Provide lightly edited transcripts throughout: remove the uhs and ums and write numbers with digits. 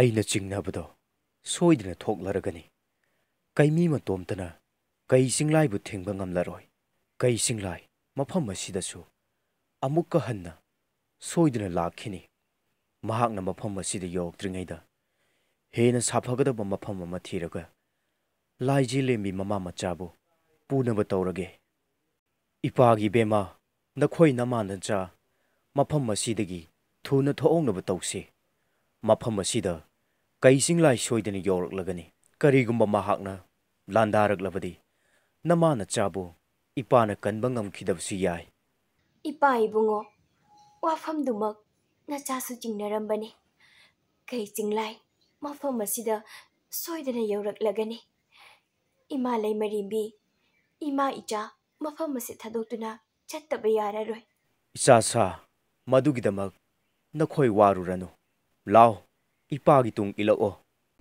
ꯑꯩꯅ ꯆꯤꯡꯅꯕꯗꯣ ꯁꯣꯏꯗꯅ ꯊꯣꯛꯂꯔꯒꯅꯤ ꯀꯩꯃꯤ ꯃꯇꯣꯝꯇꯅ ꯀꯩ ꯆꯤꯡꯂꯥꯏꯕꯨ ꯊꯤꯡꯕ ꯉꯝꯂꯔꯣꯏ ꯀꯩ ꯆꯤꯡꯂꯥꯏ ꯃꯐꯝ ꯑꯁꯤꯗꯁꯨ ꯑꯃꯨꯛꯀ ꯍꯟꯅ ꯁꯣꯏꯗꯅ ꯂꯥꯛꯈꯤꯅꯤ ꯃꯍꯥꯛꯅ ꯃꯐꯝ ꯑꯁꯤꯗ ꯌꯧꯔꯛꯇ꯭ꯔꯤꯉꯩꯗ ꯍꯦꯟꯅ ꯁꯥꯐꯒꯗꯕ ꯃꯐꯝ ꯑꯃ ꯊꯤꯔꯒ ꯂꯥꯏꯖꯦꯂꯦꯝꯕꯤ ꯃꯃꯥ ꯃꯆꯥꯕꯨ ꯄꯨꯅꯕ ꯇꯧꯔꯒꯦ ꯏꯄꯥꯒꯤ ꯕꯦꯃꯥ ꯅꯈꯣꯏ ꯅꯃꯥꯅꯆꯥ ꯃꯐꯝ ꯑꯁꯤꯗꯒꯤ ꯊꯨꯅ ꯊꯣꯛꯍꯧꯅꯕ ꯇꯧꯁꯤ ꯃꯐꯝ ꯑꯁꯤꯗ ꯀꯩ ꯆꯤꯡꯂꯥꯏ ꯁꯣꯏꯗꯅ ꯌꯧꯔꯛꯂꯒꯅꯤ ꯀꯔꯤꯒꯨꯝꯕ ꯃꯍꯥꯛꯅ ꯂꯥꯟꯗꯥꯔꯛꯂꯕꯗꯤ ꯅꯃꯥꯅꯆꯥꯕꯨ ꯏꯄꯥꯅ ꯀꯟꯕ ꯉꯝꯈꯤꯗꯕꯁꯨ ꯌꯥꯏ ꯏꯄꯥ ꯏꯕꯨꯡꯉꯣ ꯋꯥꯐꯝꯗꯨꯃꯛ ꯅꯆꯥꯁꯨ ꯆꯤꯡꯅꯔꯝꯕꯅꯤ ꯀꯩ ꯆꯤꯡꯂꯥꯏ ꯃꯐꯝ ꯑꯁꯤꯗ ꯁꯣꯏꯗꯅ ꯌꯧꯔꯛꯂꯒꯅꯤ ꯏꯃꯥ ꯂꯩꯃꯔꯦꯝꯕꯤ ꯏꯃꯥ ꯏꯆꯥ ꯃꯐꯝ ꯑꯁꯤ ꯊꯥꯗꯣꯛꯇꯨꯅ ꯆꯠꯇꯕ ꯌꯥꯔꯔꯣꯏ ꯏꯆꯥꯁꯥ ꯃꯗꯨꯒꯤꯗꯃꯛ ꯅꯈꯣꯏ ꯋꯥꯔꯨꯔꯅꯨ ꯂꯥꯎ ꯏꯄꯥꯒꯤ ꯇꯨꯡ ꯏꯜꯂꯛꯑꯣ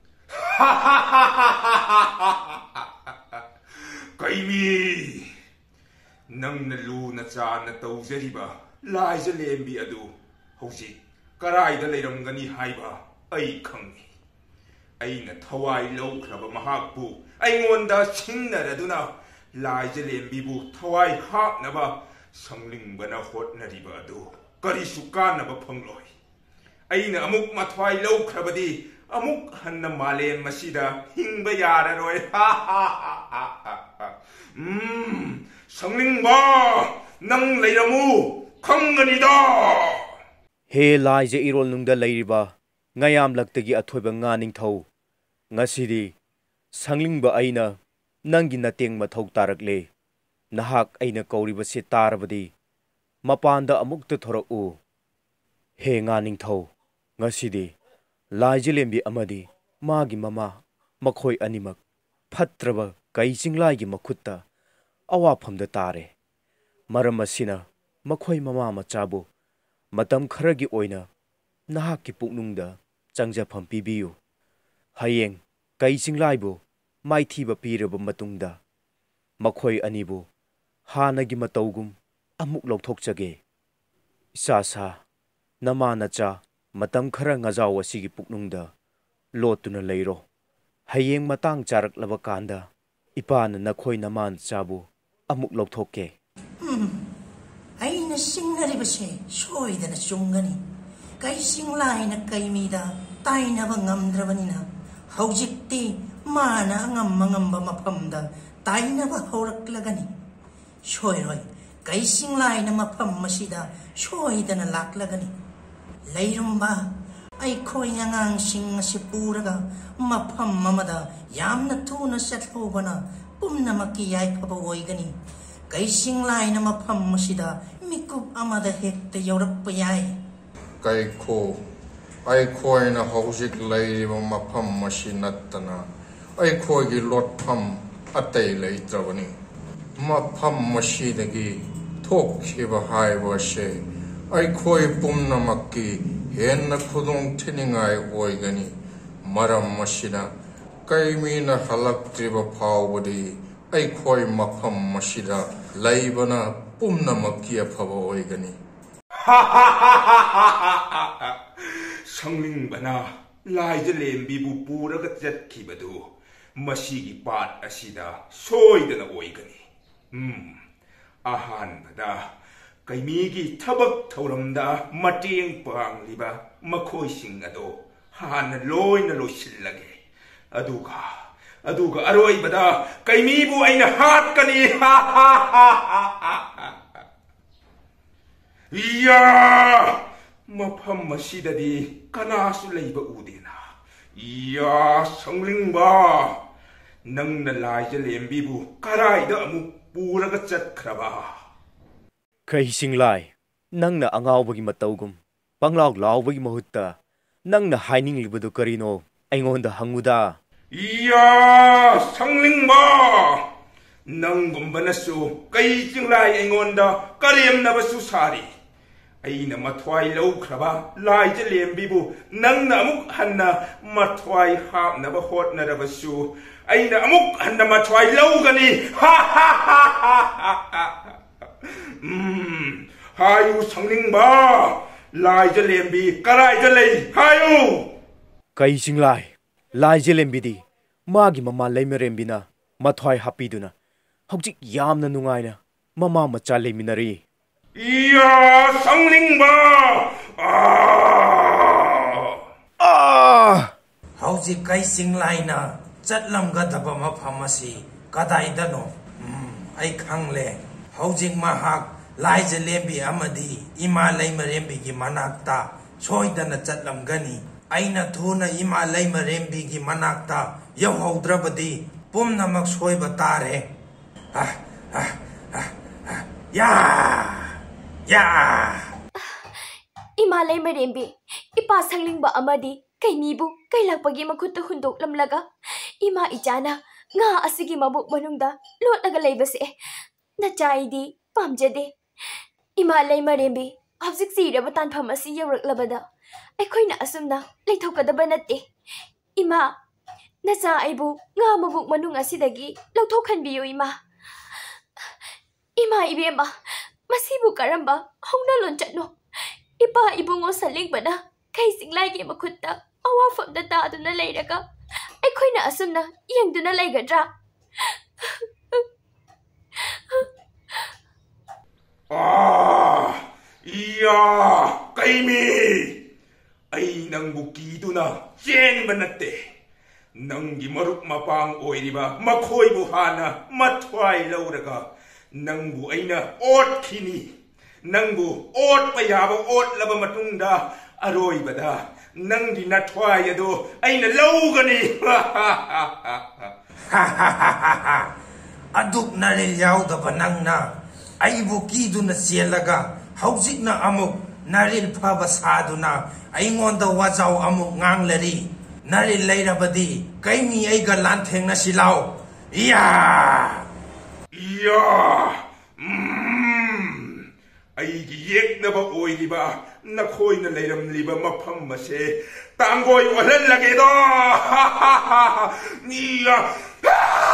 ꯀꯩꯃꯤ ꯅꯪꯅ ꯂꯨꯅ ꯆꯥꯅ ꯇꯧꯖꯔꯤꯕ ꯂꯥꯏꯖꯂꯦꯝꯕꯤ ꯑꯗꯨ ꯍꯧꯖꯤꯛ ꯀꯔꯥꯏꯗ ꯂꯩꯔꯝꯒꯅꯤ ꯍꯥꯏꯕ ꯑꯩ ꯈꯪꯏ ꯑꯩꯅ ꯊꯋꯥꯏ ꯂꯧꯈ꯭ꯔꯕ ꯃꯍꯥꯛꯄꯨ ꯑꯩꯉꯣꯟꯗ ꯁꯤꯡꯅꯔꯗꯨꯅ ꯂꯥꯏꯖꯂꯦꯝꯕꯤꯕꯨ ꯊꯋꯥꯏ ꯍꯥꯞꯅꯕ ꯁꯪꯂꯤꯡꯕꯅ ꯍꯣꯠꯅꯔꯤꯕ ꯑꯗꯨ ꯀꯔꯤꯁꯨ ꯀꯥꯟꯅꯕ ꯐꯪꯂꯣꯏ ꯑꯩꯅ ꯑꯃꯨꯛ ꯃꯊ꯭ꯋꯥꯏ ꯂꯧꯈ꯭ꯔꯕꯗꯤ ꯑꯃꯨꯛ ꯍꯟꯅ ꯃꯥꯂꯦꯝ ꯑꯁꯤꯗ ꯍꯤꯡꯕ ꯌꯥꯔꯔꯣꯏ ꯁꯪꯂꯤꯡꯕ ꯅꯪ ꯂꯩꯔꯝꯃꯨ ꯈꯪꯒꯅꯤꯗ ꯍꯦ ꯂꯥꯏꯖ ꯏꯔꯣꯜꯅꯨꯡꯗ ꯂꯩꯔꯤꯕ ꯉꯌꯥꯝꯂꯛꯇꯒꯤ ꯑꯊꯣꯏꯕ ꯉꯥ ꯅꯤꯡꯊꯧ ꯉꯁꯤꯗꯤ ꯁꯪꯂꯤꯡꯕ ꯑꯩꯅ ꯅꯪꯒꯤ ꯃꯇꯦꯡ ꯃꯊꯧ ꯇꯥꯔꯛꯂꯦ ꯅꯍꯥꯛ ꯑꯩꯅ ꯀꯧꯔꯤꯕꯁꯤ ꯇꯥꯔꯕꯗꯤ ꯃꯄꯥꯟꯗ ꯑꯃꯨꯛꯇ ꯊꯣꯔꯛꯎ ꯍꯦ ꯉꯥ ꯅꯤꯡꯊꯧ ꯉꯁꯤꯗꯤ ꯂꯥꯏꯖꯂꯦꯝꯕꯤ ꯑꯃꯗꯤ ꯃꯥꯒꯤ ꯃꯃꯥ ꯃꯈꯣꯏ ꯑꯅꯤꯃꯛ ꯐꯠꯇ꯭ꯔꯕ ꯀꯩ ꯆꯤꯡꯂꯥꯏꯒꯤ ꯃꯈꯨꯠꯇ ꯑꯋꯥꯐꯝꯗ ꯇꯥꯔꯦ ꯃꯔꯝ ꯑꯁꯤꯅ ꯃꯈꯣꯏ ꯃꯃꯥ ꯃꯆꯥꯕꯨ ꯃꯇꯝ ꯈꯔꯒꯤ ꯑꯣꯏꯅ ꯅꯍꯥꯛꯀꯤ ꯄꯨꯛꯅꯨꯡꯗ ꯆꯪꯖꯐꯝ ꯄꯤꯕꯤꯌꯨ ꯍꯌꯦꯡ ꯀꯩ ꯆꯤꯡꯂꯥꯏꯕꯨ ꯃꯥꯏꯊꯤꯕ ꯄꯤꯔꯕ ꯃꯇꯨꯡꯗ ꯃꯈꯣꯏ ꯑꯅꯤꯕꯨ ꯍꯥꯟꯅꯒꯤ ꯃꯇꯧꯒꯨꯝ ꯑꯃꯨꯛ ꯂꯧꯊꯣꯛꯆꯒꯦ ꯏꯆꯥꯁꯥ ꯅꯃꯥꯅꯆꯥ ꯃꯇꯝ ꯈꯔ ꯉꯖꯥꯎ ꯑꯁꯤꯒꯤ ꯄꯨꯛꯅꯨꯡꯗ ꯂꯣꯠꯇꯨꯅ ꯂꯩꯔꯣ ꯍꯌꯦꯡ ꯃꯇꯥꯡ ꯆꯥꯔꯛꯂꯕ ꯀꯥꯟꯗ ꯏꯄꯥꯅ ꯅꯈꯣꯏ ꯅꯃꯥꯅꯆꯥꯕꯨ ꯑꯃꯨꯛ ꯂꯧꯊꯣꯛꯀꯦ ꯑꯩꯅ ꯁꯤꯡꯅꯔꯤꯕꯁꯦ ꯁꯣꯏꯗꯅ ꯆꯨꯝꯒꯅꯤ ꯀꯩ ꯆꯤꯡꯂꯥꯏꯅ ꯀꯩꯃꯤꯗ ꯇꯥꯏꯅꯕ ꯉꯝꯗ꯭ꯔꯕꯅꯤꯅ ꯍꯧꯖꯤꯛꯇꯤ ꯃꯥꯅ ꯑꯉꯝꯕ ꯃꯐꯝꯗ ꯇꯥꯏꯅꯕ ꯍꯧꯔꯛꯂꯒꯅꯤ ꯁꯣꯏꯔꯣꯏ ꯀꯩ ꯆꯤꯡꯂꯥꯏꯅ ꯃꯐꯝ ꯑꯁꯤꯗ ꯁꯣꯏꯗꯅ ꯂꯥꯛꯂꯒꯅꯤ ꯂꯩꯔꯨꯝꯕ ꯑꯩꯈꯣꯏ ꯑꯉꯥꯡꯁꯤꯡ ꯑꯁꯤ ꯄꯨꯔꯒ ꯃꯐꯝ ꯑꯃꯗ ꯌꯥꯝꯅ ꯊꯨꯅ ꯆꯠꯍꯧꯕꯅ ꯄꯨꯝꯅꯃꯛꯀꯤ ꯌꯥꯏꯐꯕ ꯑꯣꯏꯒꯅꯤ ꯀꯩ ꯆꯤꯡꯂꯥꯏꯅ ꯃꯐꯝ ꯑꯁꯤꯗ ꯃꯤꯀꯨꯞ ꯑꯃꯗ ꯍꯦꯛꯇ ꯌꯧꯔꯛꯄ ꯌꯥꯏ ꯀꯩꯈꯣ ꯑꯩꯈꯣꯏꯅ ꯍꯧꯖꯤꯛ ꯂꯩꯔꯤꯕ ꯃꯐꯝ ꯑꯁꯤ ꯅꯠꯇꯅ ꯑꯩꯈꯣꯏꯒꯤ ꯂꯣꯠꯐꯝ ꯑꯇꯩ ꯂꯩꯇ꯭ꯔꯕꯅꯤ ꯃꯐꯝ ꯑꯁꯤꯗꯒꯤ ꯊꯣꯛꯈꯤꯕ ꯍꯥꯏꯕ ꯑꯁꯤ ꯑꯩꯈꯣꯏ ꯄꯨꯝꯅꯃꯛꯀꯤ ꯍꯦꯟꯅ ꯈꯨꯗꯣꯡꯊꯤꯅꯤꯡꯉꯥꯏ ꯑꯣꯏꯒꯅꯤ ꯃꯔꯝ ꯑꯁꯤꯅ ꯀꯩꯃꯤꯅ ꯍꯜꯂꯛꯇ꯭ꯔꯤꯕ ꯐꯥꯎꯕꯗꯤ ꯑꯩꯈꯣꯏ ꯃꯐꯝ ꯑꯁꯤꯗ ꯂꯩꯕꯅ ꯄꯨꯝꯅꯃꯛꯀꯤ ꯑꯐꯕ ꯑꯣꯏꯒꯅꯤ ꯁꯪꯂꯤꯡꯕꯅ ꯂꯥꯏꯖꯂꯦꯝꯕꯤꯕꯨ ꯄꯨꯔꯒ ꯆꯠꯈꯤꯕꯗꯨ ꯃꯁꯤꯒꯤ ꯄꯥꯠ ꯑꯁꯤꯗ ꯁꯣꯏꯗꯅ ꯑꯣꯏꯒꯅꯤ ꯑꯍꯥꯟꯕꯗ ꯀꯩꯃꯤꯒꯤ ꯊꯕꯛ ꯊꯧꯔꯝꯗ ꯃꯇꯦꯡ ꯄꯥꯡꯂꯤꯕ ꯃꯈꯣꯏꯁꯤꯡ ꯑꯗꯣ ꯍꯥꯟꯅ ꯂꯣꯏꯅ ꯂꯣꯏꯁꯤꯜꯂꯒꯦ ꯑꯗꯨꯒ ꯑꯔꯣꯏꯕꯗ ꯀꯩꯃꯤꯕꯨ ꯑꯩꯅ ꯍꯥꯠꯀꯅꯤ ꯌꯥ ꯃꯐꯝ ꯑꯁꯤꯗꯗꯤ ꯀꯅꯥꯁꯨ ꯂꯩꯕ ꯎꯗꯦꯅ ꯌꯥ ꯁꯪꯂꯤꯡꯕ ꯅꯪꯅ ꯂꯥꯏꯖꯂꯦꯝꯕꯤꯕꯨ ꯀꯔꯥꯏꯗ ꯑꯃꯨꯛ ꯄꯨꯔꯒ ꯆꯠꯈ꯭ꯔꯕ ꯀꯩ ꯆꯤꯡꯂꯥꯏ ꯅꯪꯅ ꯑꯉꯥꯎꯕꯒꯤ ꯃꯇꯧꯒꯨꯝ ꯄꯪꯂꯥꯎ ꯂꯥꯎꯕꯒꯤ ꯃꯍꯨꯠꯇ ꯅꯪꯅ ꯍꯥꯏꯅꯤꯡꯂꯤꯕꯗꯨ ꯀꯔꯤꯅꯣ ꯑꯩꯉꯣꯟꯗ ꯍꯪꯉꯨꯗ ꯌꯥ ꯁꯪꯂꯤꯡꯕ ꯅꯪꯒꯨꯝꯕꯅꯁꯨ ꯀꯩ ꯆꯤꯡꯂꯥꯏ ꯑꯩꯉꯣꯟꯗ ꯀꯔꯦꯝꯅꯕꯁꯨ ꯁꯥꯔꯤ ꯑꯩꯅ ꯃꯊ꯭ꯋꯥꯏ ꯂꯧꯈ꯭ꯔꯕ ꯂꯥꯏꯖꯂꯦꯝꯕꯤꯕꯨ ꯅꯪꯅ ꯑꯃꯨꯛ ꯍꯟꯅ ꯃꯊ꯭ꯋꯥꯏ ꯍꯥꯞꯅꯕ ꯍꯣꯠꯅꯔꯕꯁꯨ ꯑꯩꯅ ꯑꯃꯨꯛ ꯍꯟꯅ ꯃꯊ꯭ꯋꯥꯏ ꯂꯧꯒꯅꯤ ꯍꯥꯏꯌꯨ ꯁꯪꯂꯤꯡꯕ ꯂꯥꯏꯖꯂꯦꯝꯕꯤ ꯀꯔꯥꯏꯗ ꯂꯩ ꯍꯥꯏꯌꯨ Kai singlai lai jelembidi magi mama leimerembina mathwai hapiduna hojik yamna nungaina mama macha leiminari iya sanglingba hojik kai singlai na chatlam ga daba ma phamasi kadai dano ai khangle hojik mahak lai jelembi amadi ima leimerembi gi manakta soidana chatlam gani aina thuna ima leimerembi gi manakta yauhaudrabadi pumnamak soiba tare ya ima leimerembi ipa sanglingba amadi Keimibu kailakpagi makutta hundok lamlaga ima ichana nga asigi mabuk manungda lotlaga leibase nachaidi pamjade ima leimerembi hawjik siraba tanpham asi yawraklabada aikoina asumna leithokadaba natte ima nacha aibu nga mabuk manung asidagi lawthokhanbiyo ima ibema masibu karamba hongna lonchatno ipa ibungo salingbana kai singlai gi makutta awafamda taaduna leiraga aikoina asumna yengduna leigadra iya Keimi ai nangbu kiduna chenba natte nangi maruk mapang oiriba makhoibu hana mathwai lauraga nangbu aina ot khini nangbu ot payaba ot laba matungda aroibada nangdi nathwai ado aina laugani aduk naril yaudaba nangna aibu kiduna sielaga haujikna amuk naril phaba saduna aingonda wajau amuk nganglari naril leirabadi Keimi aiga lanthengna silau iya aigi yeknaba oiriba nakhoina leiramliba mafam mase tangoi ohlallage do iya